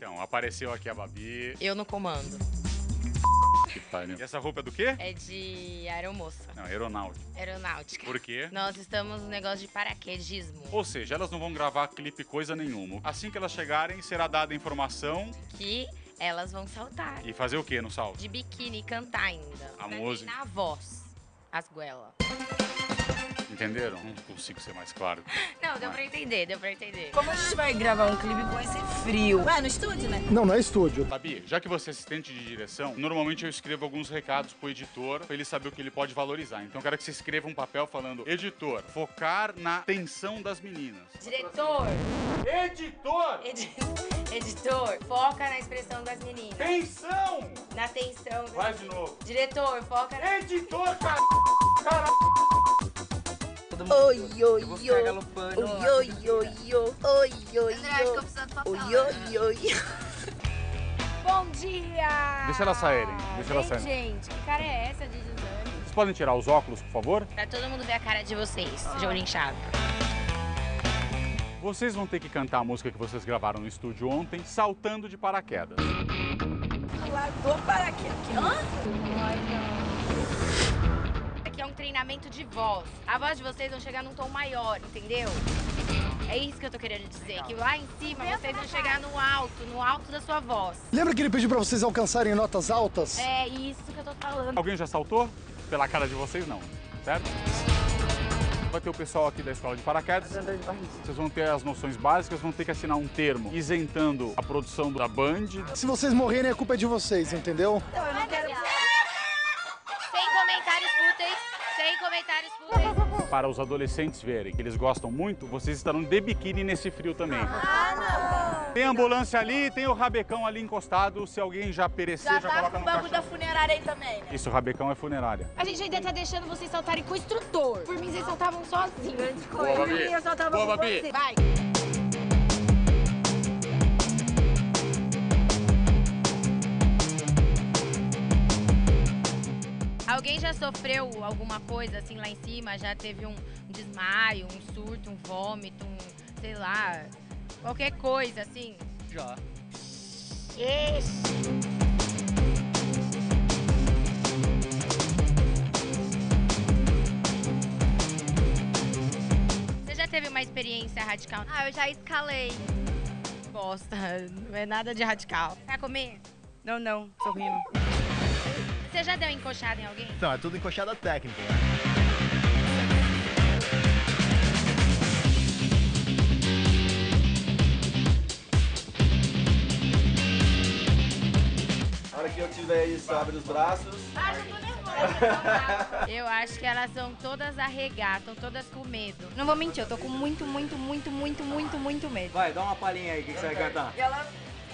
Então, apareceu aqui a Babi. Eu no comando. Que pariu. E essa roupa é do quê? É de aeromoça. Não, aeronáutica. Aeronáutica. Por quê? Nós estamos no negócio de paraquedismo. Ou seja, elas não vão gravar clipe coisa nenhuma. Assim que elas chegarem, será dada a informação. Que elas vão saltar. E fazer o quê no salto? De biquíni e cantar ainda. A Pra música. treinar a voz. As goelas. Entenderam? Não consigo ser mais claro. Não, deu pra entender, deu pra entender. Como a gente vai gravar um clipe com esse frio? Ué, no estúdio, né? Não, não é estúdio. Babi, já que você é assistente de direção, normalmente eu escrevo alguns recados pro editor pra ele saber o que ele pode valorizar. Então eu quero que você escreva um papel falando: editor, focar na tensão das meninas. Diretor! Editor! Editor, foca na expressão das meninas. Tensão! Na tensão das Faz de novo. Diretor, foca na... Editor, cara! Oi, oi, oi. Oi, oi, oi, oi. Oi, oi, André, acho que eu preciso do papel. oi. Oi, oi. Bom dia! Deixa elas saírem, deixa elas saírem. Gente, que cara é essa de Suzane? Vocês podem tirar os óculos, por favor? Pra todo mundo ver a cara de vocês, de olho inchado. Vocês vão ter que cantar a música que vocês gravaram no estúdio ontem, saltando de paraquedas. Largou para aqui. Aqui é um treinamento de voz. A voz de vocês vão chegar num tom maior, entendeu? É isso que eu tô querendo dizer, que lá em cima vocês vão chegar no alto da sua voz. Lembra que ele pediu pra vocês alcançarem notas altas? É isso que eu tô falando. Alguém já saltou? Pela cara de vocês, não. Certo? Vai ter o pessoal aqui da escola de paraquedas. Vocês vão ter as noções básicas, vão ter que assinar um termo isentando a produção da Band. Se vocês morrerem, a culpa é de vocês, entendeu? Não, eu não quero... Sem comentários fúteis, sem comentários fúteis. Para os adolescentes verem que eles gostam muito, vocês estarão de biquíni nesse frio também. Tem ambulância ali, tem o rabecão ali encostado. Se alguém já perecer, já tá coloca com o no bagulho da caixão. funerária aí também, né? Isso, o rabecão é funerária. A gente ainda tá deixando vocês saltarem com o instrutor. Por mim, vocês saltavam sozinhos. Por mim, eu só tava Boa, com Babi. você. Vai! Alguém já sofreu alguma coisa assim lá em cima? Já teve um desmaio, um surto, um vômito, sei lá, qualquer coisa assim? Já. Você já teve uma experiência radical? Ah, eu já escalei. Bosta, não é nada de radical. Quer comer? Não, não, tô rindo. Você já deu encoxada em alguém? Não, é tudo encoxada técnica. A hora que eu tiver isso, abre os braços. Eu acho que elas são todas arregadas, estão todas com medo. Não vou mentir, eu tô com muito medo. Vai, dá uma palhinha aí, o que você vai cantar? E ela...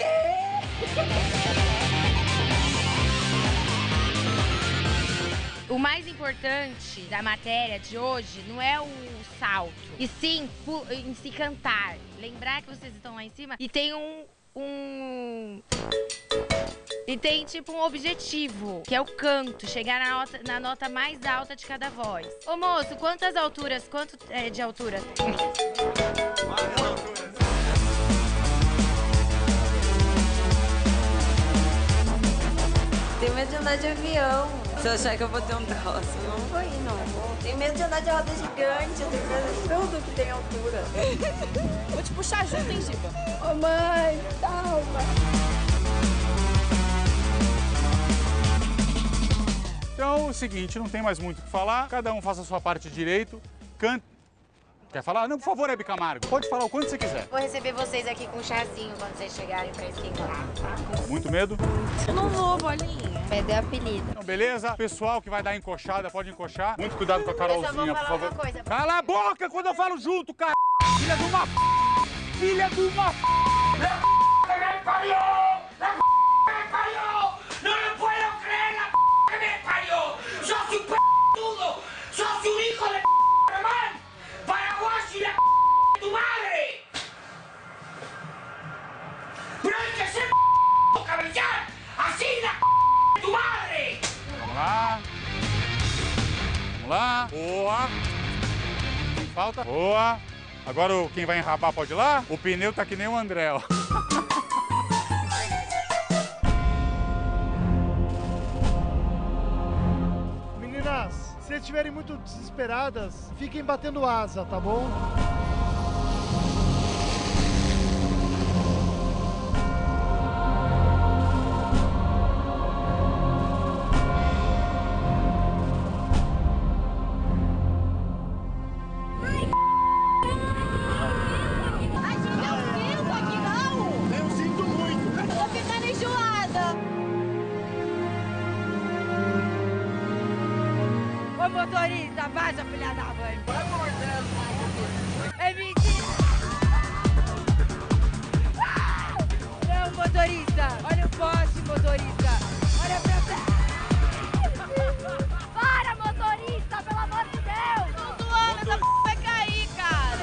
O mais importante da matéria de hoje não é o salto, e sim em se cantar. Lembrar que vocês estão lá em cima e tem E tem tipo um objetivo, que é o canto, chegar na nota mais alta de cada voz. Ô moço, quanto é de altura? Tenho medo de andar de avião. Se eu achar que eu vou ter um troço, não vou ir, não. Tenho medo de andar de roda gigante, eu tenho medo de tudo que tem altura. Vou te puxar junto, hein, Giba? Ô mãe, calma. Então, é o seguinte, não tem mais muito o que falar. Cada um faça a sua parte direito. Canta. Quer falar? Não, por favor, Hebe Camargo. Pode falar o quanto você quiser. Vou receber vocês aqui com um chazinho quando vocês chegarem pra esquentar, tá? Muito medo? Eu não vou, bolinha. Perdeu o apelido. Então, beleza? Pessoal que vai dar encoxada, pode encoxar. Muito cuidado com a Carolzinha, Eu só vou por falar favor. uma coisa. Cala a boca quando eu falo junto, cara! Filha de uma Filha de uma me parió! ¡La me parió! ¡No lo puedo creer! ¡La que me parió! ¡Sos un p***udo! ¡Sos un hijo de hermano! ¡Paraguayo y la de tu madre! ¡Pero hay que ser cabezar! ¡Así la de tu madre! Vamos lá. Vamos lá. Boa. Quem falta? Boa. Agora quem vai enrabar pode ir lá? O pneu tá que nem o André, ó. eles estiverem muito desesperadas, fiquem batendo asa, tá bom? Motorista, vaza, filha da mãe. Vai mordendo. É mentira. Não, motorista. Olha o poste, motorista. Olha pra trás. Para, motorista, pelo amor de Deus. Tô zoando, essa p vai cair, cara.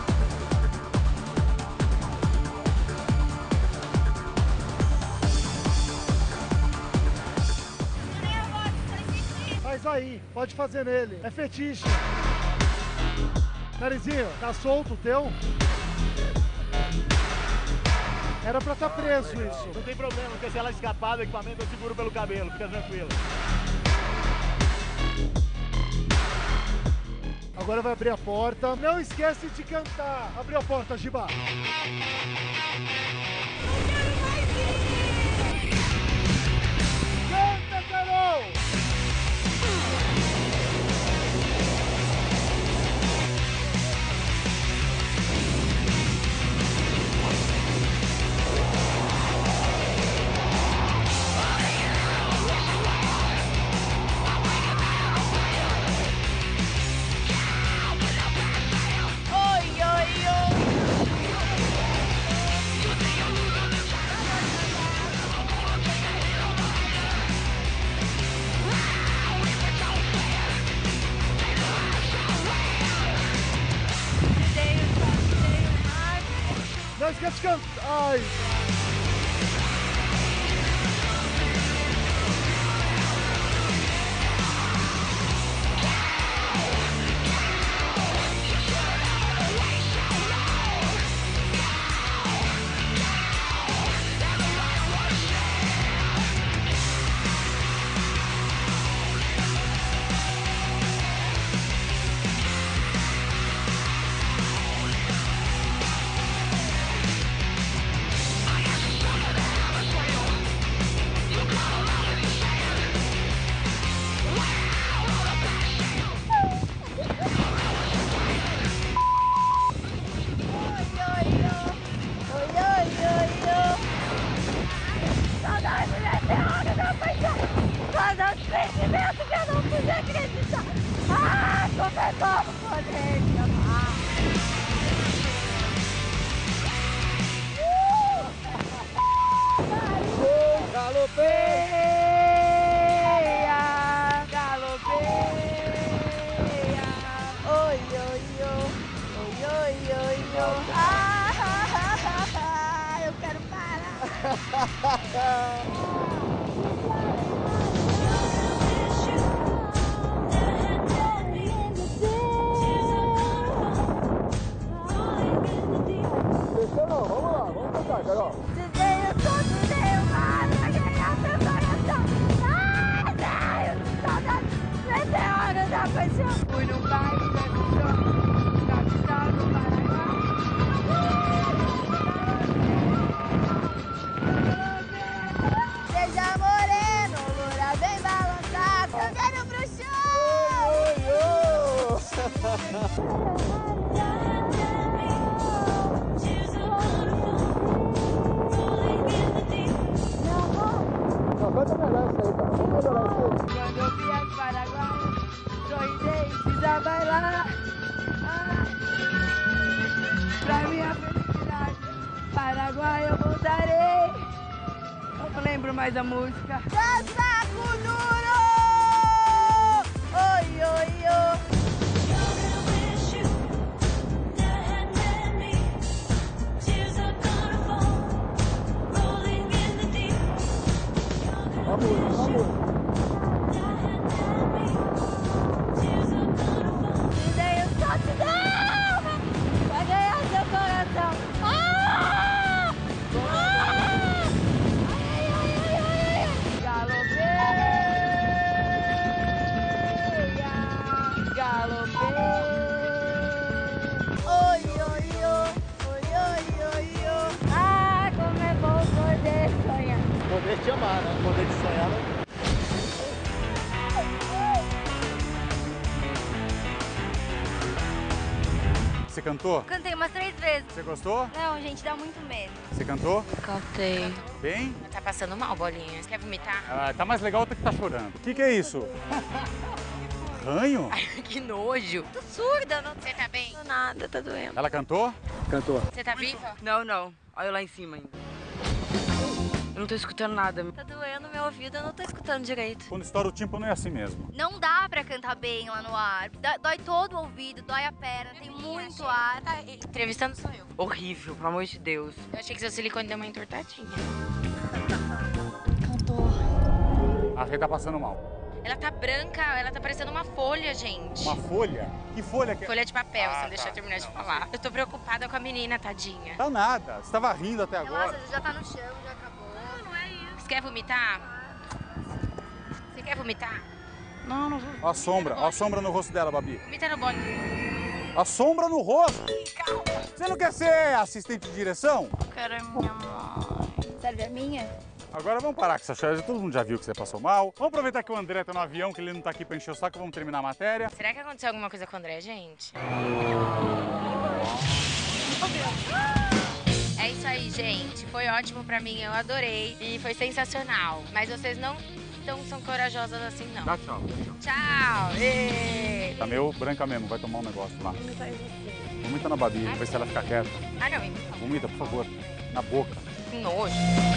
Faz aí, pode fazer nele. É fetiche. Narizinho, tá solto o teu? Era pra estar preso isso. Não tem problema, porque se ela escapar do equipamento, eu seguro pelo cabelo, fica tranquilo. Agora vai abrir a porta. Não esquece de cantar. Abriu a porta, Giba. Canta, Carol! Não esquece de cantar. Ai. Sentimento que eu não pude acreditar. Ah, começou a polêmica. Galopeia, galopeia. Oi, oi, oi, oi, oi, oi, oi. Eu quero parar. Não, vamos lá, vamos cantar, Carol. Te dei o som, te dei o mar, pra ganhar teu coração. Ai, Deus, saudade, meteoro da paixão. Fui no baile da ilusão, capital do Paraná. Seja moreno, loura bem balançada. Eu quero pro show. Canta melhor isso aí, cara. Vamos melhorar isso aí. Quando eu vi as paraguaias, sorridei e fiz a bailar. Pra minha felicidade, Paraguai eu voltarei. Não lembro mais a música. Casaco duro! Oi, oi, oi. Vamos. Te dei um shotdown pra ganhar seu coração. Galopeia. amar, né? Poder de sonhar, né? Você cantou? Cantei umas 3 vezes. Você gostou? Não, gente, dá muito medo. Você cantou? Cantei. Bem? Tá passando mal, Bolinha. Você quer vomitar? Ah, tá mais legal do que tá chorando. O que é isso? Ranho? Ai, que nojo. Tô surda, não Você tá bem? tô nada, tá doendo. Ela cantou? Cantou. Você tá viva? Não, não. Olha eu lá em cima ainda. Eu não tô escutando nada. Tá doendo meu ouvido, eu não tô escutando direito. Quando estoura o tímpano é assim mesmo. Não dá pra cantar bem lá no ar. Dói todo o ouvido, dói a perna, tem muito ar. Tá entrevistando só eu. Horrível, pelo amor de Deus. Eu achei que seu silicone deu uma entortadinha. A Rê tá passando mal. Ela tá branca, ela tá parecendo uma folha, gente. Uma folha? Que folha que é? Folha de papel, você não deixa tá. eu terminar de falar. Eu tô preocupada com a menina, tadinha. Tá nada. Você tava rindo até agora. Nossa, já tá no chão, já acabou. Não é isso. Você quer vomitar? Você quer vomitar? Não, não vou. Ó a sombra no rosto dela, Babi. Vomita no bolo. A sombra no rosto. Você não quer ser assistente de direção? Quero a minha mãe. Serve a minha? Agora vamos parar com essa charge. Todo mundo já viu que você passou mal. Vamos aproveitar que o André tá no avião, que ele não tá aqui pra encher o saco. Vamos terminar a matéria. Será que aconteceu alguma coisa com o André, gente? É isso aí, gente. Foi ótimo pra mim, eu adorei. E foi sensacional. Mas vocês não são corajosas assim, não. Dá tchau. Tchau! Ê! Tá meio branca mesmo. Vai tomar um negócio lá. Vomita na Babi, vê se ela fica quieta. Ah, não. Vomita, por favor. Na boca. Que nojo.